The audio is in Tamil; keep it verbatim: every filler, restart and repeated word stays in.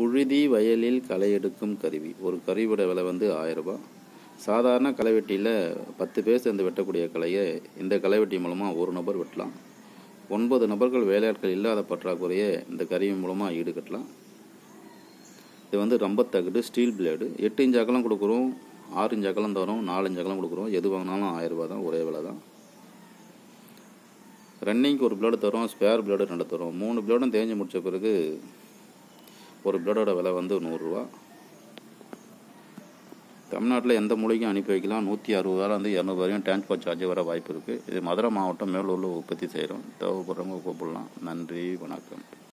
புழுதி வயலில் களை எடுக்கும் கருவி. ஒரு கருவியோட விலை வந்து ஆயிரம் ரூபாய். சாதாரண களைவெட்டியில் பத்து பேர் சேர்ந்து வெட்டக்கூடிய களையை இந்த களைவெட்டி மூலமாக ஒரு நபர் வெட்டலாம். ஒன்பது நபர்கள் வேலையாட்கள் இல்லாத பற்றாக்குறையை இந்த கருவி மூலமாக ஈடுகட்டலாம். இது வந்து ரொம்ப தகுடு ஸ்டீல் பிளேடு. எட்டு இன்ச் அகலம் கொடுக்குறோம், ஆறு இன்ச் அகலம் தரும், நாலு இன்ச் அகலம் கொடுக்குறோம். எது வாங்கினாலும் ஆயிரம் ரூபா தான், ஒரே விலை தான். ரன்னிங்க்கு ஒரு பிளேடு தரும், ஸ்பேர் பிளேடு ரெண்டு தரும். மூணு பிளேடும் தேஞ்சு முடித்த பிறகு ஒரு பிளேடோட விலை வந்து நூறுரூவா. தமிழ்நாட்டில் எந்த மூலைக்கும் அனுப்பி வைக்கலாம். நூற்றி அறுபதாயிரம் இரநூறு வரையும் டிரான்ஸ்போர்ட் சார்ஜ் வர வாய்ப்பு இருக்குது. இது மதுரை மாவட்டம் மேலூரில் உற்பத்தி செய்கிறோம். தேவைப்படுறவங்க கூப்பிடலாம். நன்றி, வணக்கம்.